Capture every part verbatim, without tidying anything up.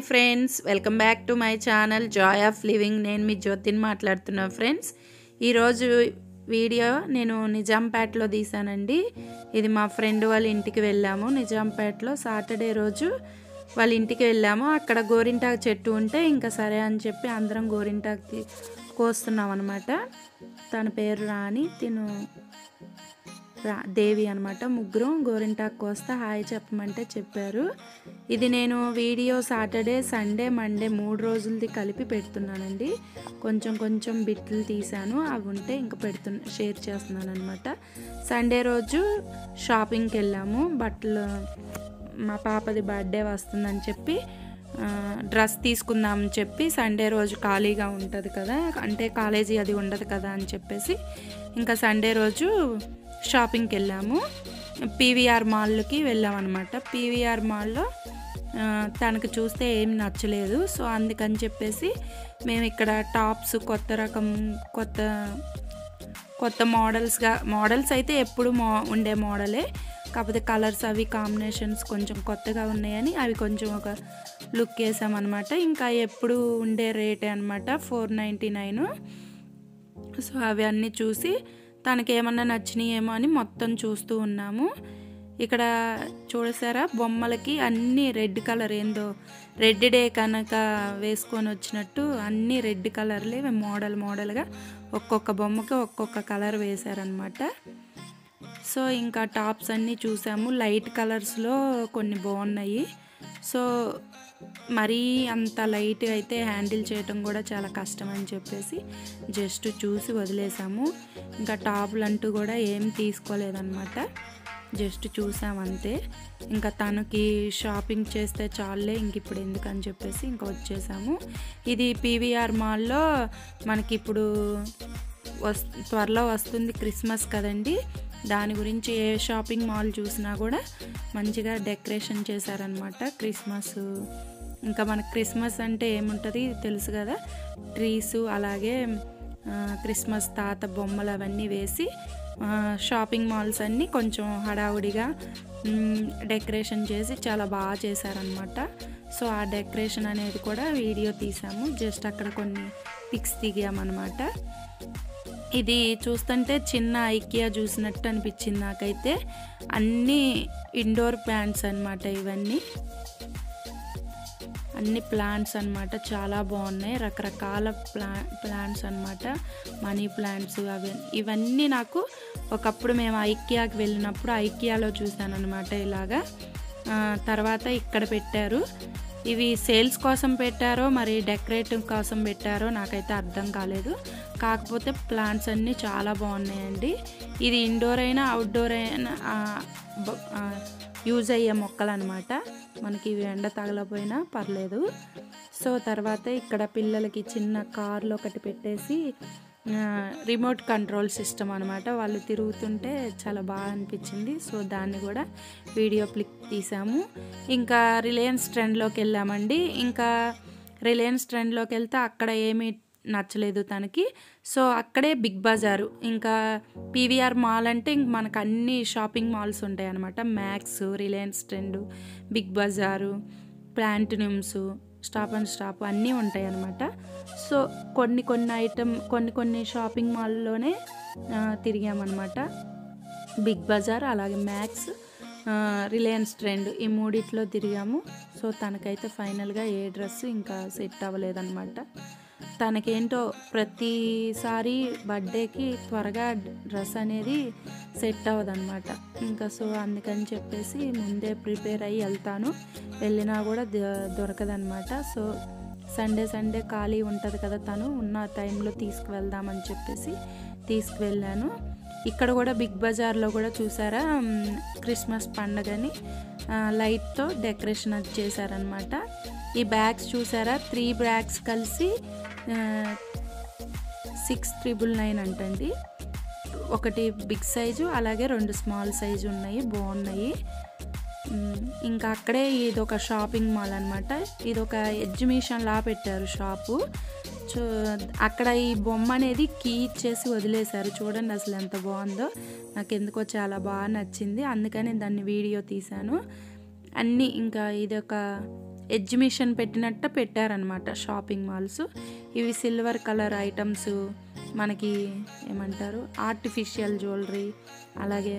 Friends, welcome back to my channel joy of living. నేను మీ జ్యోతిని మాట్లాడుతున్నా ఫ్రెండ్స్. ఈరోజు వీడియో నేను నిజాంపేటలో తీసానండి. ఇది మా ఫ్రెండ్ వాళ్ళ ఇంటికి వెళ్ళాము. నిజాంపేటలో సాటర్డే రోజు వాళ్ళ ఇంటికి వెళ్ళాము. అక్కడ గోరింటాకు చెట్టు ఉంటే ఇంకా సరే అని చెప్పి అందరం గోరింటాకు కోస్తున్నాం అనమాట. తన పేరు రాణి, తిను రా దేవి అనమాట. ముగ్గురం గోరింటాకు కోస్తా హాయ్ చెప్పమంటే చెప్పారు. ఇది నేను వీడియో సాటర్డే, సండే, మండే మూడు రోజులది కలిపి పెడుతున్నానండి. కొంచెం కొంచెం బిట్లు తీసాను, అవి ఉంటే ఇంకా పెడుతున్నా షేర్ చేస్తున్నాను అనమాట. సండే రోజు షాపింగ్కి వెళ్ళాము. బట్టలు మా పాపది బర్త్డే వస్తుందని చెప్పి డ్రెస్ తీసుకుందామని చెప్పి, సండే రోజు ఖాళీగా ఉంటుంది కదా, అంటే కాలేజీ అది ఉండదు కదా అని చెప్పేసి ఇంకా సండే రోజు షాపింగ్కి వెళ్ళాము. పీవీఆర్ మాల్కి వెళ్ళామన్నమాట. పీవీఆర్ మాల్లో తనకు చూస్తే ఏం నచ్చలేదు. సో అందుకని చెప్పేసి మేము ఇక్కడ టాప్స్ కొత్త రకం కొత్త కొత్త మోడల్స్గా మోడల్స్ అయితే ఎప్పుడు మో ఉండే మోడలే, కాకపోతే కలర్స్ అవి కాంబినేషన్స్ కొంచెం కొత్తగా ఉన్నాయని అవి కొంచెం ఒక లుక్ వేసామన్నమాట. ఇంకా ఎప్పుడు ఉండే రేటే అనమాట, ఫోర్ నైంటీ నైన్. సో అవి అన్నీ చూసి తనకి ఏమన్నా నచ్చినాయేమో అని మొత్తం చూస్తూ ఉన్నాము. ఇక్కడ చూసారా బొమ్మలకి అన్నీ రెడ్ కలర్, ఏందో రెడ్ డే కనుక వేసుకొని వచ్చినట్టు అన్నీ రెడ్ కలర్లే మోడల్ మోడల్గా ఒక్కొక్క బొమ్మకి ఒక్కొక్క కలర్ వేశారనమాట. సో ఇంకా టాప్స్ అన్నీ చూసాము. లైట్ కలర్స్లో కొన్ని బాగున్నాయి. సో మరీ అంత లైట్ అయితే హ్యాండిల్ చేయటం కూడా చాలా కష్టం అని చెప్పేసి జస్ట్ చూసి వదిలేసాము. ఇంకా టాపులు అంటూ కూడా ఏం తీసుకోలేదన్నమాట, జస్ట్ చూసామంతే. ఇంకా తనకి షాపింగ్ చేస్తే చాలే, ఇంక ఇప్పుడు ఎందుకని చెప్పేసి ఇంకా వచ్చేసాము. ఇది పీవీఆర్ మాల్లో మనకి ఇప్పుడు వస్ త్వరలో వస్తుంది క్రిస్మస్ కదండి. దాని గురించి ఏ షాపింగ్ మాల్ చూసినా కూడా మంచిగా డెకరేషన్ చేశారనమాట. క్రిస్మస్ ఇంకా మనకు క్రిస్మస్ అంటే ఏముంటుంది తెలుసు కదా, ట్రీస్ అలాగే క్రిస్మస్ తాత బొమ్మలు అవన్నీ వేసి షాపింగ్ మాల్స్ అన్నీ కొంచెం హడావుడిగా డెకరేషన్ చేసి చాలా బాగా చేశారనమాట. సో ఆ డెకరేషన్ అనేది కూడా వీడియో తీసాము. జస్ట్ అక్కడ కొన్ని పిక్స్ దిగామన్నమాట. ఇది చూస్తుంటే చిన్న ఐకియా చూసినట్టు అనిపించింది నాకైతే. అన్నీ ఇండోర్ ప్లాంట్స్ అనమాట, ఇవన్నీ అన్ని ప్లాంట్స్ అనమాట. చాలా బాగున్నాయి, రకరకాల ప్లా ప్లాంట్స్ అనమాట. మనీ ప్లాంట్స్ అవి ఇవన్నీ నాకు ఒకప్పుడు మేము ఐకియాకి వెళ్ళినప్పుడు ఐకియాలో చూసాను అనమాట ఇలాగా. తర్వాత ఇక్కడ పెట్టారు. ఇవి సేల్స్ కోసం పెట్టారో మరి డెకరేటివ్ కోసం పెట్టారో నాకైతే అర్థం కాలేదు. కాకపోతే ప్లాంట్స్ అన్నీ చాలా బాగున్నాయండి. ఇది ఇండోర్ అయినా అవుట్డోర్ అయినా యూజ్ అయ్యే మొక్కలు అనమాట. మనకి ఇవి ఎండ తగలపోయినా పర్లేదు. సో తర్వాత ఇక్కడ పిల్లలకి చిన్న కార్లు ఒకటి పెట్టేసి రిమోట్ కంట్రోల్ సిస్టమ్ అనమాట. వాళ్ళు తిరుగుతుంటే చాలా బాగా అనిపించింది. సో దాన్ని కూడా వీడియో క్లిక్ తీసాము. ఇంకా రిలయన్స్ ట్రెండ్లోకి వెళ్ళామండి. ఇంకా రిలయన్స్ ట్రెండ్లోకి వెళ్తే అక్కడ ఏమీ నచ్చలేదు తనకి. సో అక్కడే బిగ్ బజారు, ఇంకా పీవీఆర్ మాల్ అంటే ఇంక మనకు అన్ని షాపింగ్ మాల్స్ ఉంటాయి అనమాట. మ్యాక్స్, రిలయన్స్ ట్రెండ్, బిగ్ బజారు, ప్లాంటినియమ్స్, స్టాప్ అండ్ స్టాప్ అన్నీ ఉంటాయి అన్నమాట. సో కొన్ని కొన్ని ఐటమ్ కొన్ని కొన్ని షాపింగ్ మాల్లోనే తిరిగామన్నమాట. బిగ్ బజార్ అలాగే మ్యాక్స్, రిలయన్స్ ట్రెండ్ ఈ మూడిట్లో తిరిగాము. సో తనకైతే ఫైనల్గా ఏ డ్రెస్ ఇంకా సెట్ అవ్వలేదన్నమాట. తనకేంటో ప్రతిసారి బర్త్డేకి త్వరగా డ్రెస్ అనేది సెట్ అవ్వదన్నమాట. ఇంకా సో అందుకని చెప్పేసి ముందే ప్రిపేర్ అయ్యి వెళ్తాను, వెళ్ళినా కూడా దొరకదనమాట. సో సండే సండే ఖాళీ ఉంటుంది కదా, తను ఉన్న టైంలో తీసుకువెళ్దామని చెప్పేసి తీసుకువెళ్ళాను. ఇక్కడ కూడా బిగ్ బజార్లో కూడా చూసారా క్రిస్మస్ పండగని లైట్తో డెకరేషన్ అది చేశారనమాట. ఈ బ్యాగ్స్ చూసారా, త్రీ బ్యాగ్స్ కలిసి సిక్స్ ట్రిపుల్ నైన్ అంటండి. ఒకటి బిగ్ సైజు అలాగే రెండు స్మాల్ సైజు ఉన్నాయి, బాగున్నాయి. ఇంకా అక్కడే ఇదొక షాపింగ్ మాల్ అనమాట. ఇదొక ఎగ్జిబిషన్ లా పెట్టారు షాపు. చూ అక్కడ ఈ బొమ్మ అనేది కీ ఇచ్చేసి వదిలేశారు. చూడండి అసలు ఎంత బాగుందో, నాకు ఎందుకో చాలా బాగా నచ్చింది, అందుకని దాన్ని వీడియో తీశాను. అన్నీ ఇంకా ఇదొక ఎగ్జిబిషన్ పెట్టినట్టు పెట్టారనమాట షాపింగ్ మాల్స్. ఇవి సిల్వర్ కలర్ ఐటమ్స్, మనకి ఏమంటారు ఆర్టిఫిషియల్ జ్యువెలరీ, అలాగే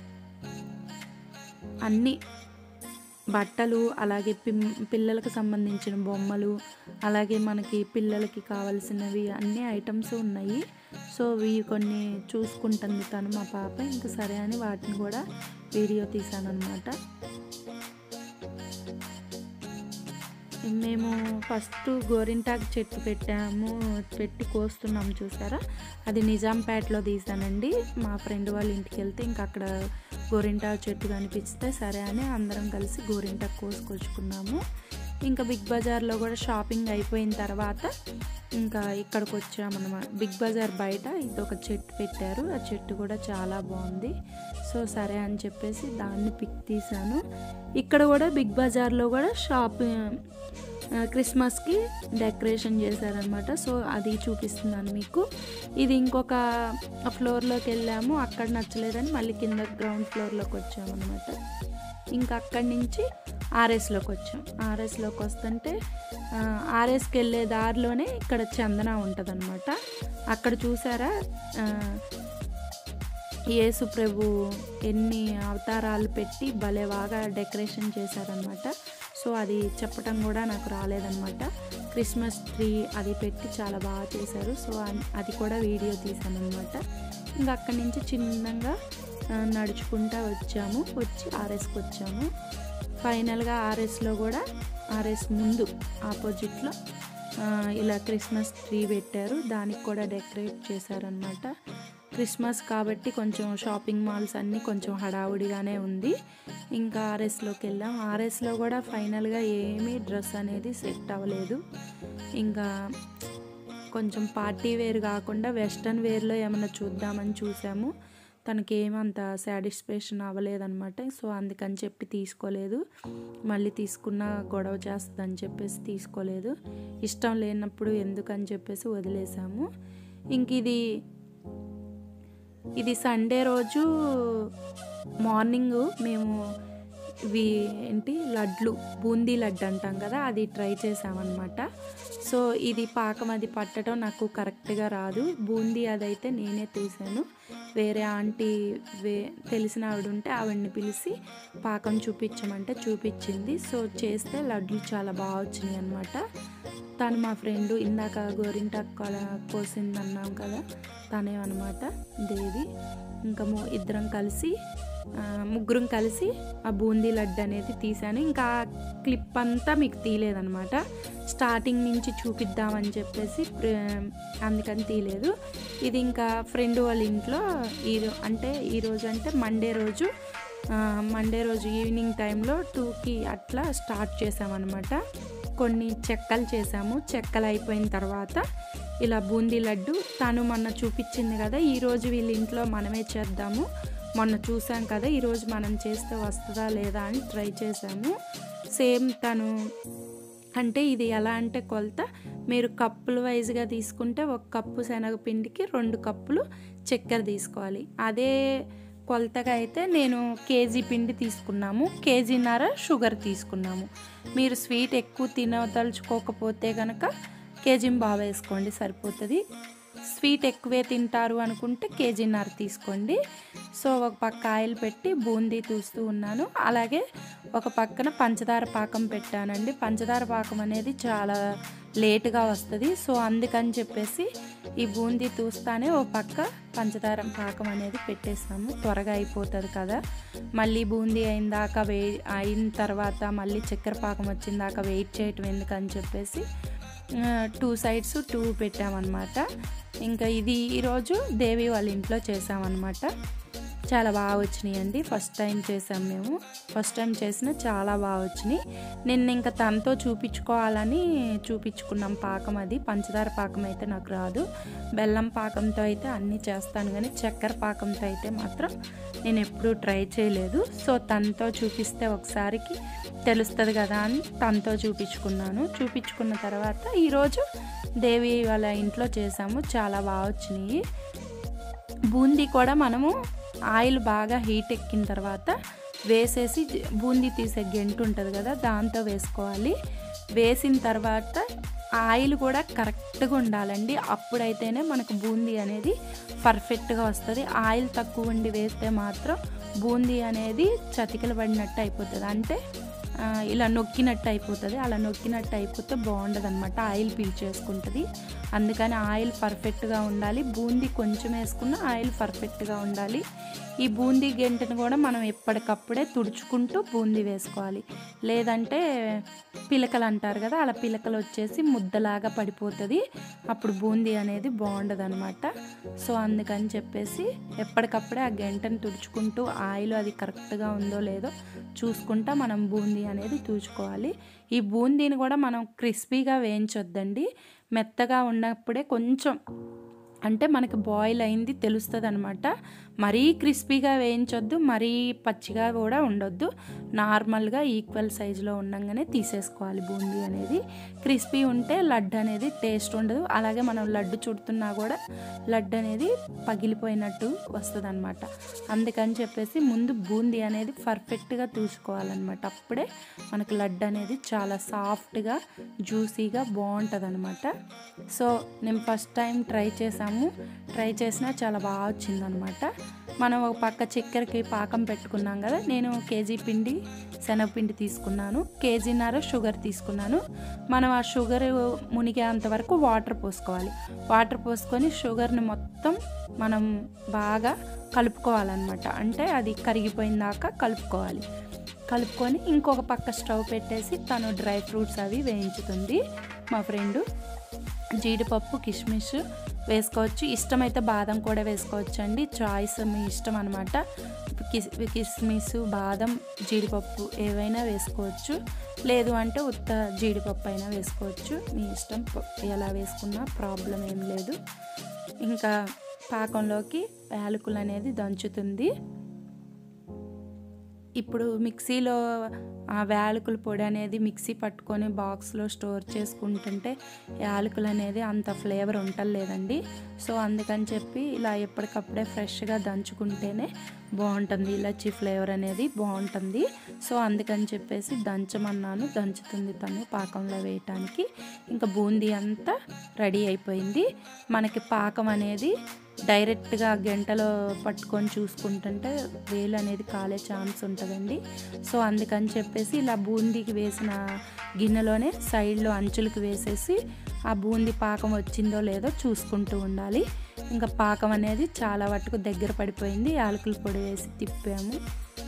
అన్నీ బట్టలు, అలాగే పిల్లలకు సంబంధించిన బొమ్మలు, అలాగే మనకి పిల్లలకి కావాల్సినవి అన్ని ఐటమ్స్ ఉన్నాయి. సో ఇవి కొన్ని చూసుకుంటుంది తను మా పాప. ఇంకా సరే అని వాటిని కూడా వీడియో తీసాను అనమాట. మేము ఫస్ట్ గోరింటాకు చెట్టు పెట్టాము, పెట్టి కోస్తున్నాము చూసారా, అది నిజాంపేటలో తీసానండి. మా ఫ్రెండ్ వాళ్ళ ఇంటికి వెళ్తే ఇంకా అక్కడ గోరింటాకు చెట్టు కనిపిస్తే సరే అని అందరం కలిసి గోరింటాకు కోసుకొచ్చుకున్నాము. ఇంకా బిగ్ బజార్లో కూడా షాపింగ్ అయిపోయిన తర్వాత ఇంకా ఇక్కడికి వచ్చామన్నమాట. బిగ్ బజార్ బయట ఇదొక చెట్టు పెట్టారు, ఆ చెట్టు కూడా చాలా బాగుంది. సో సరే అని చెప్పేసి దాన్ని పిక్ తీసాను. ఇక్కడ కూడా బిగ్ బజార్లో కూడా షాప్ క్రిస్మస్కి డెకరేషన్ చేశారనమాట. సో అది చూపిస్తున్నాను మీకు. ఇది ఇంకొక ఫ్లోర్లోకి వెళ్ళాము, అక్కడ నచ్చలేదని మళ్ళీ కింద గ్రౌండ్ ఫ్లోర్లోకి వచ్చామన్నమాట. ఇంకా అక్కడి నుంచి ఆర్ఎస్లోకి వచ్చాం. ఆర్ఎస్లోకి వస్తుంటే ఆర్ఎస్కి వెళ్ళే దారిలోనే ఇక్కడ చందన ఉంటుంది అనమాట. అక్కడ చూసారా యేసు ప్రభు ఎన్ని అవతారాలు పెట్టి భలే బాగా డెకరేషన్ చేశారనమాట. సో అది చెప్పటం కూడా నాకు రాలేదన్నమాట. క్రిస్మస్ ట్రీ అది పెట్టి చాలా బాగా చేశారు. సో అది కూడా వీడియో తీసాను అనమాట. ఇంకా అక్కడి నుంచి చిన్నగా నడుచుకుంటూ వచ్చాము, వచ్చి ఆర్ఎస్కి వచ్చాము. ఫైనల్గా ఆర్ఎస్లో కూడా ఆర్ఎస్ ముందు ఆపోజిట్లో ఇలా క్రిస్మస్ ట్రీ పెట్టారు, దానికి కూడా డెకరేట్ చేశారనమాట. క్రిస్మస్ కాబట్టి కొంచెం షాపింగ్ మాల్స్ అన్నీ కొంచెం హడావుడిగానే ఉంది. ఇంకా ఆర్ఎస్లోకి వెళ్ళాం. ఆర్ఎస్లో కూడా ఫైనల్గా ఏమీ డ్రెస్ అనేది సెట్ అవ్వలేదు. ఇంకా కొంచెం పార్టీ వేర్ కాకుండా వెస్ట్రన్ వేర్లో ఏమైనా చూద్దామని చూసాము. తనకి ఏమంత సాటిస్ఫాక్షన్ అవ్వలేదన్నమాట. సో అందుకని చెప్పి తీసుకోలేదు. మళ్ళీ తీసుకున్న గొడవ చేస్తుందని చెప్పేసి తీసుకోలేదు. ఇష్టం లేనప్పుడు ఎందుకని చెప్పేసి వదిలేసాము. ఇంక ఇది ఇది సండే రోజు మార్నింగ్ మేము ఇవి ఏంటి లడ్లు, బూందీ లడ్డు అంటాం కదా, అది ట్రై చేసామన్నమాట. సో ఇది పాకం అది పట్టడం నాకు కరెక్ట్గా రాదు. బూందీ అదైతే నేనే తీసాను. వేరే ఆంటీ వే తెలిసిన ఆవిడ ఉంటే ఆవిడని పిలిచి పాకం చూపించమంటే చూపించింది. సో చేస్తే లడ్లు చాలా బాగా వచ్చినాయి అన్నమాట. తను మా ఫ్రెండ్, ఇందాక గోరింటాకు కోసింది అన్నాం కదా, తనే అనమాట దేవి. ఇంకా ఇద్దరం కలిసి ముగ్గురం కలిసి ఆ బూందీ లడ్డు అనేది తీసాను. ఇంకా క్లిప్ అంతా మీకు తీయలేదన్నమాట, స్టార్టింగ్ నుంచి చూపిద్దామని చెప్పేసి అందుకని తీయలేదు. ఇది ఇంకా ఫ్రెండ్ వాళ్ళ ఇంట్లో ఈ అంటే ఈరోజు అంటే మండే రోజు మండే రోజు ఈవినింగ్ టైంలో టూకి అట్లా స్టార్ట్ చేసామన్నమాట. కొన్ని చెక్కలు చేసాము. చెక్కలు అయిపోయిన తర్వాత ఇలా బూందీ లడ్డు తను మొన్న చూపించింది కదా, ఈరోజు వీళ్ళ ఇంట్లో మనమే చేద్దాము, మొన్న చూసాం కదా, ఈరోజు మనం చేస్తే వస్తుందా లేదా అని ట్రై చేసాము. సేమ్ తను అంటే ఇది ఎలా అంటే కొలత మీరు కప్పుల వైజ్గా తీసుకుంటే ఒక కప్పు శనగపిండికి రెండు కప్పులు చక్కెర తీసుకోవాలి. అదే కొలతగా అయితే నేను కేజీ పిండి తీసుకున్నాము, కేజీన్నర షుగర్ తీసుకున్నాము. మీరు స్వీట్ ఎక్కువ తినదలుచుకోకపోతే కనుక కేజీ బాగా వేసుకోండి, సరిపోతుంది. స్వీట్ ఎక్కువే తింటారు అనుకుంటే కేజీన్నర తీసుకోండి. సో ఒక పక్క ఆయిల్ పెట్టి బూందీ తూస్తూ ఉన్నాను. అలాగే ఒక పక్కన పంచదార పాకం పెట్టానండి. పంచదార పాకం అనేది చాలా లేటుగా వస్తుంది. సో అందుకని చెప్పేసి ఈ బూందీ తూస్తానే ఓ పక్క పంచదార పాకం అనేది పెట్టేసాము, త్వరగా అయిపోతుంది కదా. మళ్ళీ బూందీ అయిన దాకా వే అయిన తర్వాత మళ్ళీ చక్కెర పాకం వచ్చిన దాకా వెయిట్ చేయటం ఎందుకని చెప్పేసి టూ సైడ్స్ టూ పెట్టామన్నమాట. ఇంకా ఇది ఈరోజు దేవి వాళ్ళ ఇంట్లో చేసామన్నమాట. చాలా బాగా వచ్చినాయి అండి. ఫస్ట్ టైం చేసాం మేము, ఫస్ట్ టైం చేసిన చాలా బాగా వచ్చినాయి. నిన్న ఇంకా తనతో చూపించుకోవాలని చూపించుకున్నాం పాకం. అది పంచదార పాకం అయితే నాకు రాదు, బెల్లం పాకంతో అయితే అన్నీ చేస్తాను, కానీ చక్కెర పాకంతో అయితే మాత్రం నేను ఎప్పుడూ ట్రై చేయలేదు. సో తనతో చూపిస్తే ఒకసారికి తెలుస్తుంది కదా అని తనతో చూపించుకున్నాను. చూపించుకున్న తర్వాత ఈరోజు దేవి వాళ్ళ ఇంట్లో చేసాము, చాలా బాగా వచ్చినాయి. బూందీ కూడా మనము ఆయిల్ బాగా హీట్ ఎక్కిన తర్వాత వేసేసి బూందీ తీసే గెంటు ఉంటుంది కదా, దాంతో వేసుకోవాలి. వేసిన తర్వాత ఆయిల్ కూడా కరెక్ట్గా ఉండాలండి. అప్పుడైతేనే మనకు బూందీ అనేది పర్ఫెక్ట్గా వస్తుంది. ఆయిల్ తక్కువ ఉండి వేస్తే మాత్రం బూందీ అనేది చతికిల పడినట్టు అయిపోతుంది, అంటే ఇలా నొక్కినట్టు అయిపోతుంది. అలా నొక్కినట్టు అయిపోతే బాగుండదు అనమాట, ఆయిల్ పీల్చేసుకుంటుంది. అందుకని ఆయిల్ పర్ఫెక్ట్గా ఉండాలి. బూందీ కొంచెం వేసుకున్న ఆయిల్ పర్ఫెక్ట్గా ఉండాలి. ఈ బూందీ గెంటను కూడా మనం ఎప్పటికప్పుడే తుడుచుకుంటూ బూందీ వేసుకోవాలి, లేదంటే పిలకలు అంటారు కదా, అలా పిలకలు వచ్చేసి ముద్దలాగా పడిపోతుంది. అప్పుడు బూందీ అనేది బాగుండదు అనమాట. సో అందుకని చెప్పేసి ఎప్పటికప్పుడే ఆ గెంటను తుడుచుకుంటూ ఆయిల్ అది కరెక్ట్గా ఉందో లేదో చూసుకుంటా మనం బూందీ అనేది తూచుకోవాలి. ఈ బూందీని కూడా మనం క్రిస్పీగా వేయించొద్దండి, మెత్తగా ఉన్నప్పుడే కొంచెం అంటే మనకి బాయిల్ అయింది తెలుస్తుంది అనమాట. మరీ క్రిస్పీగా వేయించొద్దు, మరీ పచ్చిగా కూడా ఉండొద్దు. నార్మల్గా ఈక్వల్ సైజులో ఉండగానే తీసేసుకోవాలి బూందీ అనేది. క్రిస్పీ ఉంటే లడ్డు అనేది టేస్ట్ ఉండదు. అలాగే మనం లడ్డు చుడుతున్నా కూడా లడ్డు అనేది పగిలిపోయినట్టు వస్తుంది అనమాట. అందుకని చెప్పేసి ముందు బూందీ అనేది పర్ఫెక్ట్గా తీసుకోవాలన్నమాట. అప్పుడే మనకు లడ్డు అనేది చాలా సాఫ్ట్గా జ్యూసీగా బాగుంటుంది అనమాట. సో నేను ఫస్ట్ టైం ట్రై చేసాము, ట్రై చేసినా చాలా బాగా వచ్చిందనమాట. మనం ఒక పక్క చక్కెరకి పాకం పెట్టుకున్నాం కదా, నేను కేజీ పిండి శనగపిండి తీసుకున్నాను, కేజీన్నర షుగర్ తీసుకున్నాను. మనం ఆ షుగర్ మునిగేంత వరకు వాటర్ పోసుకోవాలి. వాటర్ పోసుకొని షుగర్ని మొత్తం మనం బాగా కలుపుకోవాలన్నమాట. అంటే అది కరిగిపోయిన దాకా కలుపుకోవాలి. కలుపుకొని ఇంకొక పక్క స్టవ్ పెట్టేసి తను డ్రై ఫ్రూట్స్ అవి వేయించుతుంది మా ఫ్రెండు. జీడిపప్పు, కిస్మిస్ వేసుకోవచ్చు, ఇష్టమైతే బాదం కూడా వేసుకోవచ్చు అండి, చాయిస్ మీ ఇష్టం అనమాట. కిస్ కిస్మిస్, బాదం, జీడిపప్పు ఏవైనా వేసుకోవచ్చు, లేదు అంటే ఉత్త జీడిపప్పు అయినా వేసుకోవచ్చు, మీ ఇష్టం. ఎలా వేసుకున్నా ప్రాబ్లం ఏం లేదు. ఇంకా పాకంలోకి యాలకులు అనేది దంచుతుంది. ఇప్పుడు మిక్సీలో ఆ యాలకుల పొడి అనేది మిక్సీ పట్టుకొని బాక్స్లో స్టోర్ చేసుకుంటుంటే యాలకులు అనేది అంత ఫ్లేవర్ ఉండలేదండి. సో అందుకని చెప్పి ఇలా ఎప్పటికప్పుడే ఫ్రెష్గా దంచుకుంటేనే బాగుంటుంది, ఇలాచి ఫ్లేవర్ అనేది బాగుంటుంది. సో అందుకని చెప్పేసి దంచమన్నాను, దంచుతుంది తను పాకంలో వేయటానికి. ఇంకా బూందీ అంతా రెడీ అయిపోయింది. మనకి పాకం అనేది డైరెక్ట్గా గంటలో పట్టుకొని చూసుకుంటుంటే వేలు అనేది కాలే ఛాన్స్ ఉంటుందండి. సో అందుకని చెప్పేసి ఇలా బూందీకి వేసిన గిన్నెలోనే సైడ్లో అంచులకు వేసేసి ఆ బూందీ పాకం వచ్చిందో లేదో చూసుకుంటూ ఉండాలి. ఇంకా పాకం అనేది చాలా వరకు దగ్గర పడిపోయింది. యాలకుల పొడి వేసి తిప్పాము.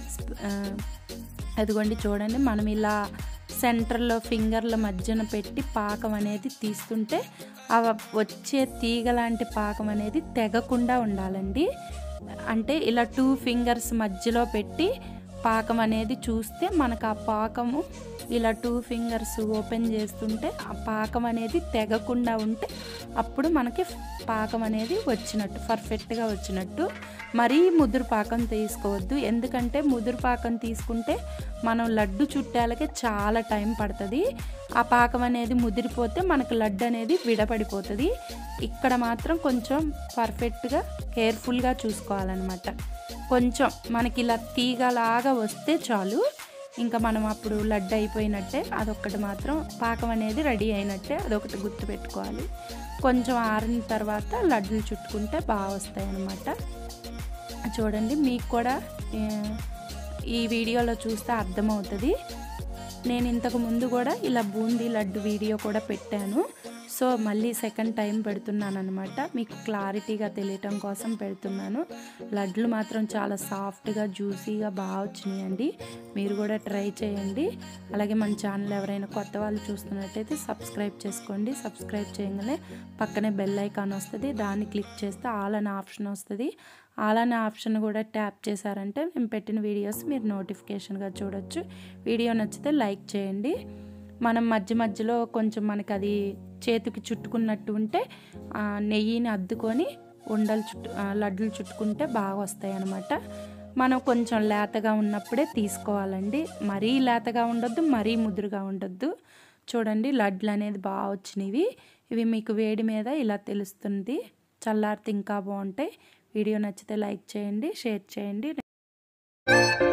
అదిగోండి చూడండి, మనం ఇలా సెంటర్లో ఫింగర్ల మధ్యన పెట్టి పాకం అనేది తీస్తుంటే ఆ వచ్చే తీగ లాంటి పాకం అనేది తెగకుండా ఉండాలండి. అంటే ఇలా టూ ఫింగర్స్ మధ్యలో పెట్టి పాకం అనేది చూస్తే మనకు ఆ పాకము ఇలా టూ ఫింగర్స్ ఓపెన్ చేస్తుంటే ఆ పాకం అనేది తెగకుండా ఉంటే అప్పుడు మనకి పాకం అనేది వచ్చినట్టు, పర్ఫెక్ట్గా వచ్చినట్టు. మరీ ముదురు పాకం తీసుకోవద్దు, ఎందుకంటే ముదురు పాకం తీసుకుంటే మనం లడ్డు చుట్టాలకే చాలా టైం పడుతుంది. ఆ పాకం అనేది ముదిరిపోతే మనకు లడ్డు అనేది విడపడిపోతుంది. ఇక్కడ మాత్రం కొంచెం పర్ఫెక్ట్గా కేర్ఫుల్గా చూసుకోవాలన్నమాట. కొంచెం మనకి ఇలా తీగలాగా వస్తే చాలు, ఇంకా మనం అప్పుడు లడ్డు అయిపోయినట్టే. అదొక్కటి మాత్రం పాకం అనేది రెడీ అయినట్టే, అదొకటి గుర్తుపెట్టుకోవాలి. కొంచెం ఆరిన తర్వాత లడ్డులు చుట్టుకుంటే బాగా వస్తాయి అన్నమాట. చూడండి, మీకు కూడా ఈ వీడియోలో చూస్తే అర్థమవుతుంది. నేను ఇంతకు ముందు కూడా ఇలా బూందీ లడ్డు వీడియో కూడా పెట్టాను. సో మళ్ళీ సెకండ్ టైం పెడుతున్నాను అనమాట, మీకు క్లారిటీగా తెలియటం కోసం పెడుతున్నాను. లడ్లు మాత్రం చాలా సాఫ్ట్గా జ్యూసీగా బాగా వచ్చినాయండి. మీరు కూడా ట్రై చేయండి. అలాగే మన ఛానల్ ఎవరైనా కొత్త వాళ్ళు చూస్తున్నట్టయితే సబ్స్క్రైబ్ చేసుకోండి. సబ్స్క్రైబ్ చేయగానే పక్కనే బెల్ ఐకాన్ వస్తుంది, దాన్ని క్లిక్ చేస్తే ఆల్ అనే ఆప్షన్ వస్తుంది. ఆల్ అనే ఆప్షన్ కూడా ట్యాప్ చేశారంటే మేము పెట్టిన వీడియోస్ మీరు నోటిఫికేషన్గా చూడొచ్చు. వీడియో నచ్చితే లైక్ చేయండి. మనం మధ్య మధ్యలో కొంచెం మనకి అది చేతికి చుట్టుకున్నట్టు ఉంటే నెయ్యిని అద్దుకొని ఉండలు చుట్టు లడ్డులు చుట్టుకుంటే బాగా వస్తాయి అన్నమాట. మనం కొంచెం లేతగా ఉన్నప్పుడే తీసుకోవాలండి, మరీ లేతగా ఉండొద్దు, మరీ ముదురుగా ఉండొద్దు. చూడండి, లడ్లు అనేది బాగా వచ్చినవి. ఇవి మీకు వేడి మీద ఇలా తెలుస్తుంది, చల్లారితే ఇంకా బాగుంటాయి. వీడియో నచ్చితే లైక్ చేయండి, షేర్ చేయండి.